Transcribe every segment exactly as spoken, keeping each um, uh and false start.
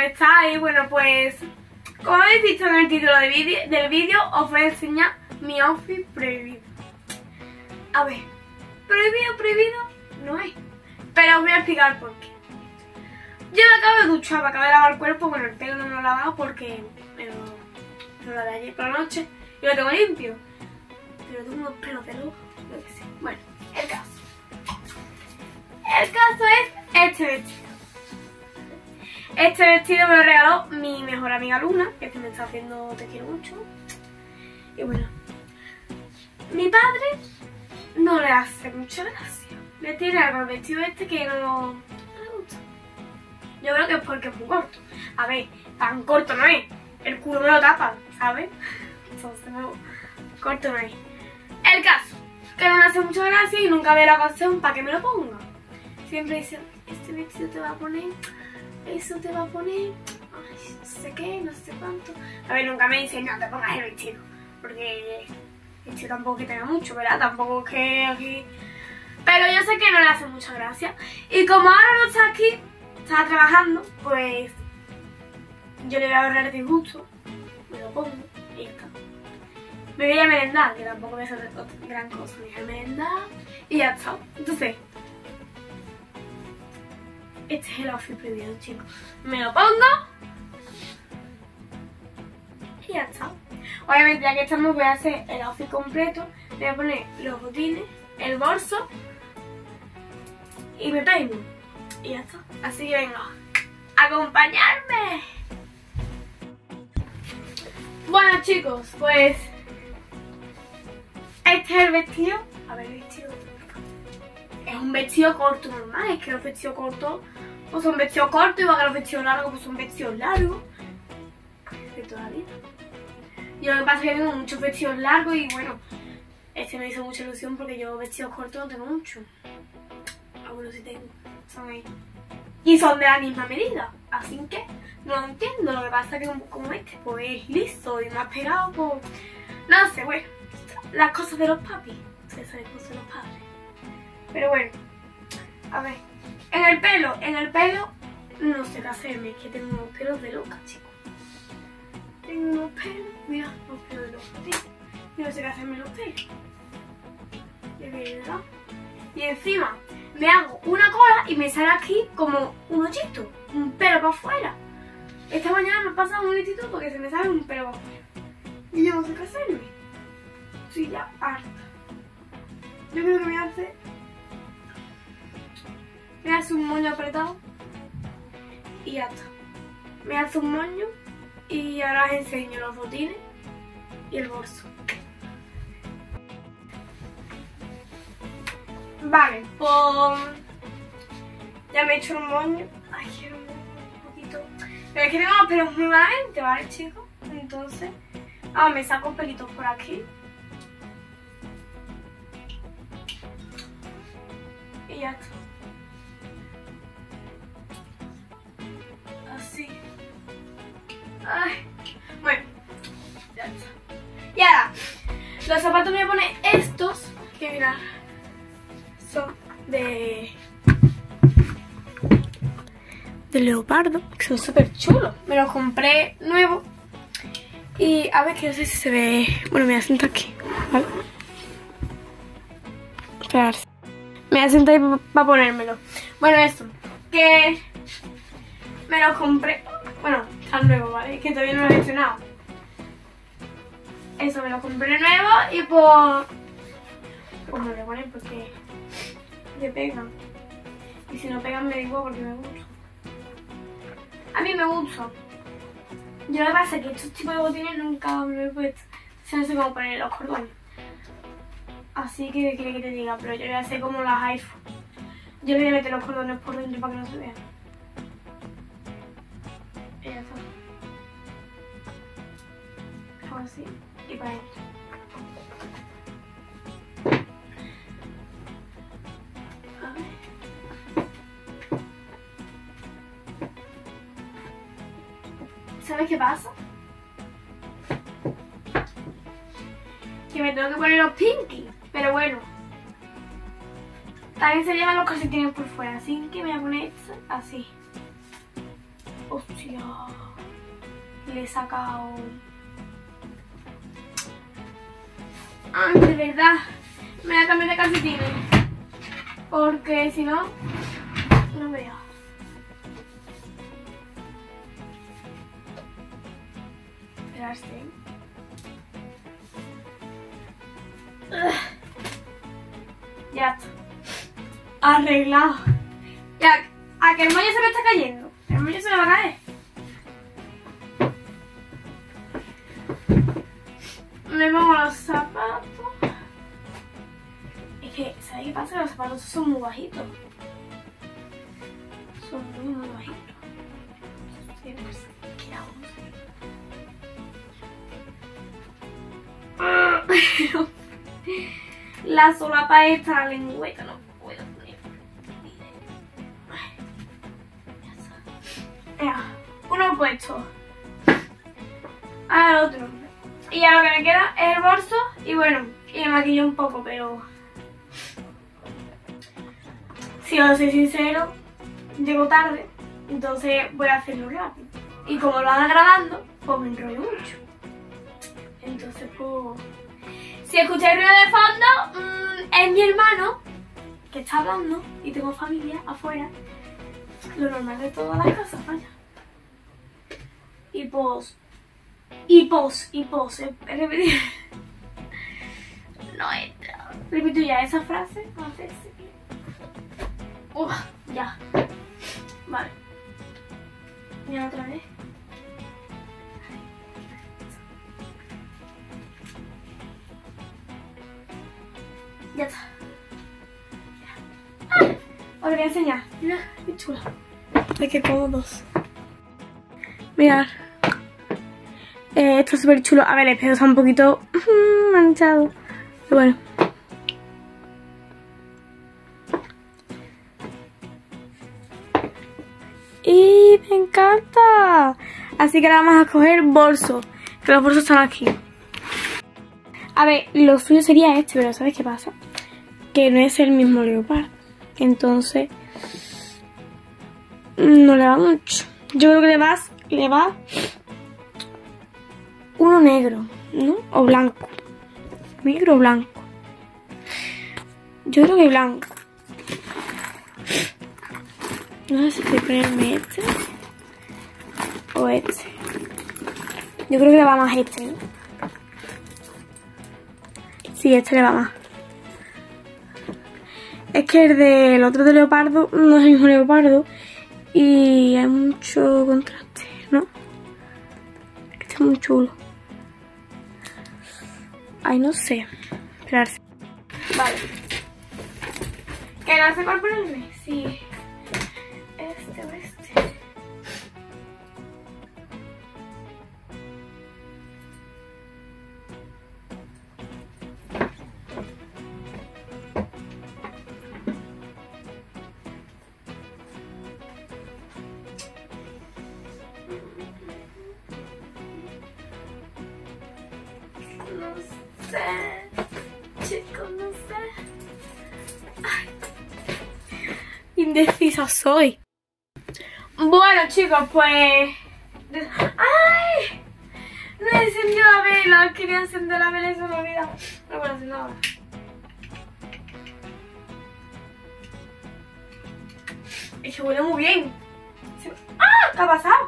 estáis? Bueno, pues como habéis visto en el título de vídeo, del vídeo, os voy a enseñar mi outfit prohibido. A ver, prohibido, prohibido no es, pero os voy a explicar por qué. Yo me acabo de duchar, me acabo de lavar el cuerpo, bueno, el pelo no me lo he lavado porque me lo, me lo lavé ayer por la noche y lo tengo limpio. Pero tengo unos pelos de loco, yo qué sé. Bueno, el caso. El caso es este vestido. Este vestido me lo regaló mi mejor amiga Luna, que me está haciendo te quiero mucho. Y bueno, mi padre no le hace mucha gracia. Le tiene algo al vestido este que no, no le gusta. Yo creo que es porque es muy corto. A ver, tan corto no es. El culo me lo tapa, ¿sabes? Entonces no, corto no es. El caso, que no me hace mucha gracia y nunca ve la ocasión para que me lo ponga. Siempre dice, este vestido te va a poner, eso te va a poner, ay, no sé qué, no sé cuánto. A ver, nunca me dice, no te pongas el vestido, porque el vestido tampoco que tenga mucho, ¿verdad? Tampoco que aquí... Pero yo sé que no le hace mucha gracia. Y como ahora no está aquí, está trabajando, pues yo le voy a ahorrar disgusto, me lo pongo y ya está. Me voy a merendar, que tampoco voy a hacer gran cosa, me voy a merendar y ya está. Entonces, este es el outfit prohibido, chicos. Me lo pongo y ya está. Obviamente, ya que estamos, voy a hacer el outfit completo. Voy a poner los botines, el bolso y me peino. Y ya está. Así que venga, ¡acompañarme! Bueno, chicos, pues este es el vestido. A ver, el vestido. Es un vestido corto normal. Es que los vestidos cortos pues son vestidos cortos, igual que los vestidos largos pues son vestidos largos. De toda la vida. Yo lo que pasa es que tengo muchos vestidos largos y bueno, este me hizo mucha ilusión porque yo vestidos cortos no tengo mucho. Algunos sí tengo. Son ahí. Y son de la misma medida. Así que no lo entiendo. Lo que pasa es que como este pues es liso y más pegado, pues no sé, bueno. Las cosas de los papis. Ustedes saben cosas de los padres. Pero bueno, a ver, en el pelo, en el pelo, no sé qué hacerme, es que tengo unos pelos de loca, chicos. Tengo unos pelos, mira, unos pelos de loca, tío. Y no sé qué hacerme los pelos. De verdad. Y encima, me hago una cola y me sale aquí como un hoyito, un pelo para afuera. Esta mañana me ha pasado un hoyito porque se me sale un pelo para afuera. Y yo no sé qué hacerme. Estoy ya harta. Yo creo que me hace... Me hace un moño apretado y ya está. Me hace un moño y ahora os enseño los botines y el bolso. Vale, pues ya me he hecho un moño. Ay, quiero un poquito. Pero es que tengo los pelos muy malamente, ¿vale, chicos? Entonces, ah, me saco pelitos por aquí. Y ya está. Así. Ay. Bueno, ya está. Y ahora, los zapatos me voy a poner estos, que mirad, son de... de leopardo, que son súper chulos. Me los compré nuevos. Y a ver, que no sé si se ve... Bueno, me voy a sentar aquí, ¿vale? Esperar. Me voy a sentar para ponérmelo. Bueno, eso, que me los compré. Bueno, están nuevos, ¿vale? Que todavía no los he estrenado. Eso, me los compré nuevos y pues... Pues me lo voy a poner porque... me pegan. Y si no pegan me digo porque me gusta. A mí me gusta. Yo lo que pasa es que estos tipos de botines nunca me he puesto. O no sé cómo poner los cordones. Así que, ¿qué quiere que te diga? Pero yo voy a hacer como las iPhone. Yo le voy a meter los cordones por dentro para que no se vean. Y ya está. Hago así y para adentro. A ver. ¿Sabes qué pasa? Que me tengo que poner los pinky. Pero bueno, también se llevan los calcetines por fuera, así que me voy a poner esto así. Hostia. Le he sacado... Ay, de verdad. Me voy a cambiar de calcetines. Porque si no... No veo. Esperarse. Ya está. Arreglado. Ya, a que el moño se me está cayendo. El moño se me va a caer. Me pongo los zapatos. Es que, ¿sabes qué pasa? Los zapatos son muy bajitos. Son muy, muy bajitos. ¿Qué hago? La solapa esta, la lengüeta, no puedo poner. Ya, uno puesto. Ahora el otro. Y ya lo que me queda es el bolso y bueno, y me maquillo un poco, pero... Si os soy sincero, llego tarde, entonces voy a hacerlo rápido. Y como lo van grabando, pues me enrollo mucho. Entonces, pues... Si escucháis ruido de fondo, mmm, es mi hermano que está hablando y tengo familia afuera. Lo normal de todas las casas, vaya. Y pues... Y pos, y pos, he repetido. No entra. Repito ya esa frase. No sé si... Uf, ya. Vale. Mira otra vez. Ya está. Ah, os lo voy a enseñar. Mira, qué chula. Es que como dos. Mirad. Eh, esto es súper chulo. A ver, el espejo está un poquito uh, manchado. Pero bueno. Y me encanta. Así que ahora vamos a coger bolso. Que los bolsos están aquí. A ver, lo suyo sería este, pero ¿sabes qué pasa? Que no es el mismo leopardo. Entonces... No le va mucho. Yo creo que le va... Le va... Uno negro, ¿no? O blanco. Negro o blanco. Yo creo que blanco. No sé si te ponerme este o este. Yo creo que le va más este, ¿no? Sí, este le va más. Es que el del otro de leopardo no es el mismo leopardo y hay mucho contraste, ¿no? Este es muy chulo. Ay, no sé. Esperarse. Vale. ¿Que no sé cuál ponerme? Sí. Este o este. No sé, chicos, no sé. Ay. Indecisa soy. Bueno, chicos, pues... ¡Ay! No he encendido la vela. Quería encender la vela y se me olvidó. No puedo hacer nada. Es que huele muy bien. ¡Ah! ¿Qué ha pasado?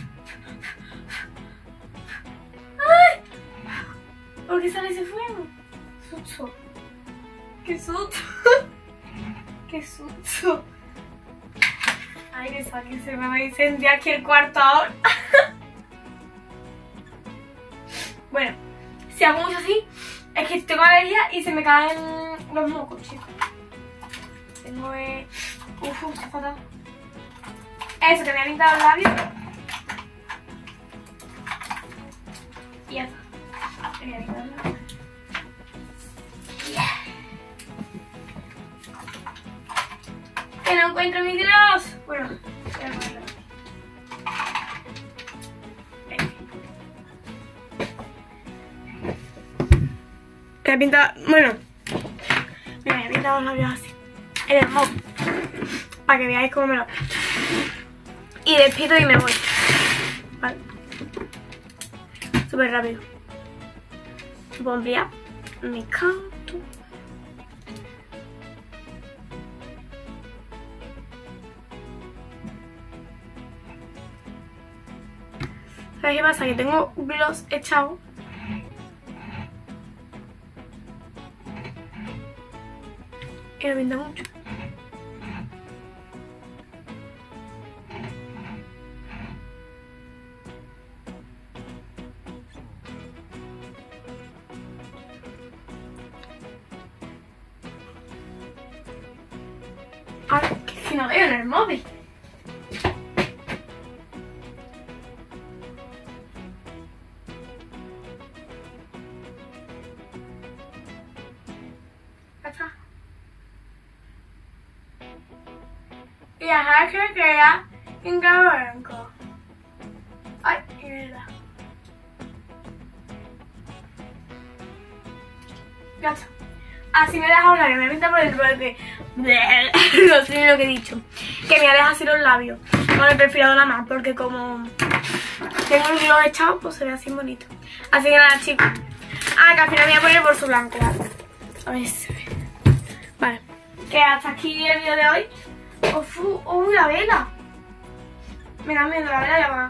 ¡Ay! ¿Por qué sale ese fuego? Susto. ¡Qué susto! ¡Qué susto! Ay, que que se me va a incendiar aquí el cuarto ahora. Bueno, si hago mucho así, es que tengo alergia y se me caen los mocos, chicos. Tengo... Eh... Uf, uf, está fatal. Eso, que me ha pintado el labio. Y ya está. Me ha pintado el labio. Yeah. Que no encuentro mis dedos. Bueno, voy a ponerlo. Me he pintado, bueno, me he pintado los labios así, en el móvil, para que veáis cómo me lo... Y despido y me voy. Vale. Súper rápido. Pondría mi canto. ¿Sabes qué pasa? Que tengo gloss echado. Y lo pinta mucho. Ay, que si no veo en el móvil. Ya está. Y ajá, que queda en blanco. Ay, qué verdad. Ya está. Así me he dejado los labios, me pinta por dentro porque... no sé ni lo que he dicho. Que me ha dejado así los labios. Con el perfilado nada más, porque como tengo el gloss echado, pues se ve así bonito. Así que nada, chicos. Ah, que al final me voy a poner el bolso blanco, ¿vale? A ver si se ve. Vale. Que hasta aquí el vídeo de hoy. ¡Uf! ¡Oh, la vela! Me da miedo la vela, ya va.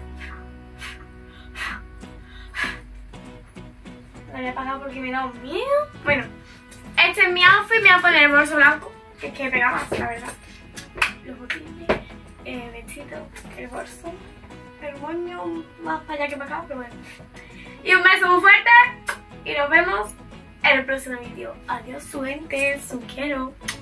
La voy a apagar porque me da un miedo. Bueno, este es mi outfit. Me voy a poner el bolso blanco, que es que pega más, la verdad. Los botines, el vestido, el bolso, el moño más para allá que para acá, pero bueno. Y un beso muy fuerte y nos vemos en el próximo vídeo. Adiós, su gente, su quiero.